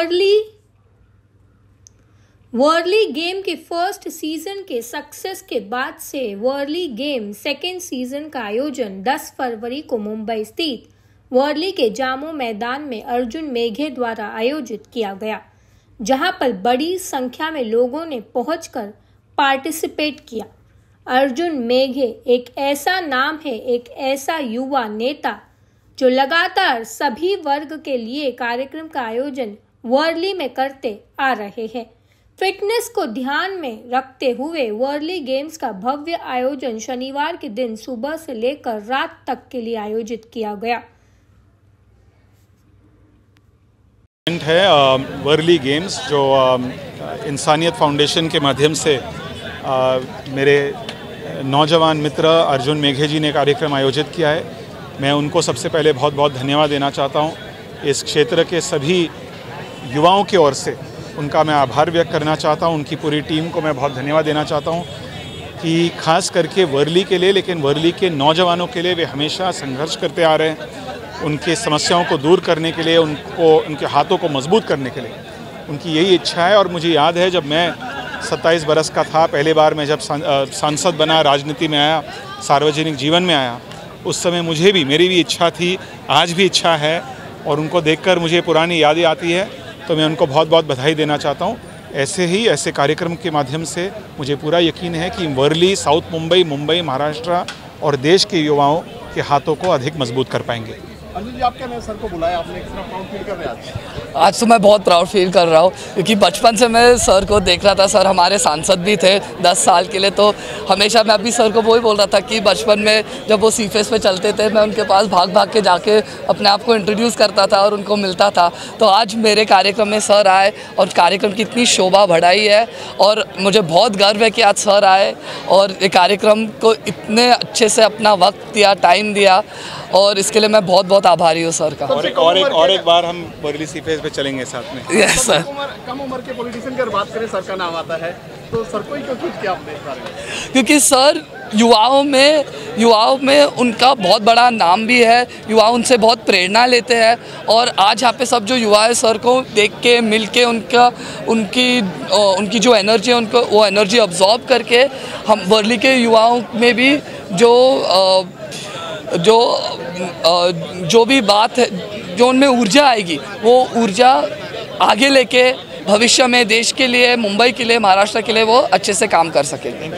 Worli game के first season के success के बाद से वर्ली गेम सेकेंड सीजन का आयोजन 10 फरवरी को मुंबई स्थित वर्ली के जामो मैदान में अर्जुन मेघे द्वारा आयोजित किया गया, जहां पर बड़ी संख्या में लोगों ने पहुंचकर पार्टिसिपेट किया। अर्जुन मेघे एक ऐसा नाम है, एक ऐसा युवा नेता जो लगातार सभी वर्ग के लिए कार्यक्रम का आयोजन वर्ली में करते आ रहे हैं। फिटनेस को ध्यान में रखते हुए वर्ली गेम्स का भव्य आयोजन शनिवार के दिन सुबह से लेकर रात तक के लिए आयोजित किया गया है। वर्ली गेम्स जो इंसानियत फाउंडेशन के माध्यम से मेरे नौजवान मित्र अर्जुन मेघे जी ने कार्यक्रम आयोजित किया है। मैं उनको सबसे पहले बहुत बहुत धन्यवाद देना चाहता हूँ। इस क्षेत्र के सभी युवाओं की ओर से उनका मैं आभार व्यक्त करना चाहता हूँ। उनकी पूरी टीम को मैं बहुत धन्यवाद देना चाहता हूँ कि खास करके वर्ली के लिए, लेकिन वर्ली के नौजवानों के लिए वे हमेशा संघर्ष करते आ रहे हैं। उनकी समस्याओं को दूर करने के लिए, उनके हाथों को मजबूत करने के लिए उनकी यही इच्छा है। और मुझे याद है जब मैं 27 बरस का था, पहली बार मैं जब सांसद बना, राजनीति में आया, सार्वजनिक जीवन में आया, उस समय मेरी भी इच्छा थी, आज भी इच्छा है। और उनको देखकर मुझे पुरानी यादें आती है, तो मैं उनको बहुत बहुत बधाई देना चाहता हूँ। ऐसे कार्यक्रम के माध्यम से मुझे पूरा यकीन है कि वर्ली, साउथ मुंबई, महाराष्ट्र और देश के युवाओं के हाथों को अधिक मजबूत कर पाएंगे। अनुज जी, आप क्या सर को बुलाया, आपने कितना प्राउड फील कर रहे हैं आज तो मैं बहुत प्राउड फील कर रहा हूँ, क्योंकि बचपन से मैं सर को देख रहा था। सर हमारे सांसद भी थे 10 साल के लिए, तो हमेशा मैं अभी सर को वही बोल रहा था कि बचपन में जब वो सीफेस पे चलते थे, मैं उनके पास भाग के जाके अपने आप को इंट्रोड्यूस करता था और उनको मिलता था। तो आज मेरे कार्यक्रम में सर आए और कार्यक्रम की इतनी शोभा बढ़ाई है, और मुझे बहुत गर्व है कि आज सर आए और ये कार्यक्रम को इतने अच्छे से अपना वक्त दिया, टाइम दिया, और इसके लिए मैं बहुत बहुत आभारी हूँ सर का। और एक बार हम वर्ली सीफेस पे चलेंगे साथ में। Yes sir. कम उम्र के पॉलिटिशियन की बात करें, सर का नाम आता है, तो सर को ही क्यों चूज किया आपने इस बारे में? क्योंकि सर युवाओं में उनका बहुत बड़ा नाम भी है, युवा उनसे बहुत प्रेरणा लेते हैं। और आज यहाँ पे सब जो युवा है, सर को देख के, मिल के, उनकी जो एनर्जी है, उनको वो एनर्जी अब्जॉर्ब करके हम वर्ली के युवाओं में भी जो भी बात है, जो उनमें ऊर्जा आएगी, वो ऊर्जा आगे लेके भविष्य में देश के लिए, मुंबई के लिए, महाराष्ट्र के लिए वो अच्छे से काम कर सकेंगे।